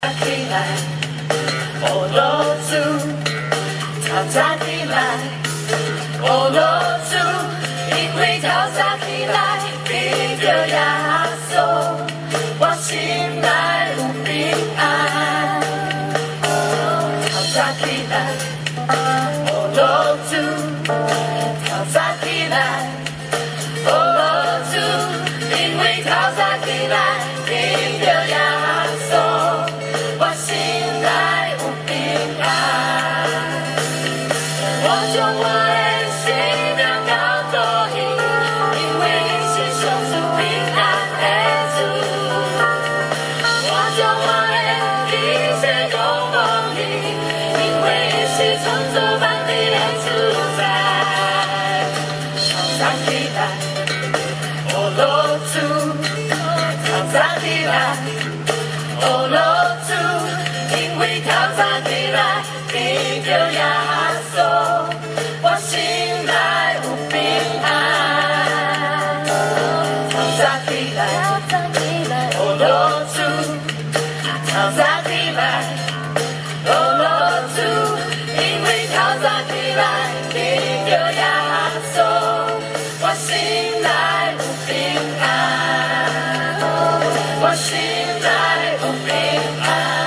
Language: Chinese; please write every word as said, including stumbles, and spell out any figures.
起来，哦落主，跳早起来，哦落主，因为跳早起来，遇着耶稣，我心内有平安。跳早起来，哦落主，跳早起来，哦落主，因为跳早起来，遇着耶稣。我心内有平安，我将我的生命交托伊，因为伊是上主平安的主。我将我的一切交托伊，因为伊是创造万物的主宰。跳早起来，哦落主，跳早起来，哦落主。因为跳早起来，遇着耶稣，我心内有平安。跳早起来，哦落主，跳早起来，哦落主，因为跳早起来，遇着耶稣，我心内有平安，我心内有平安。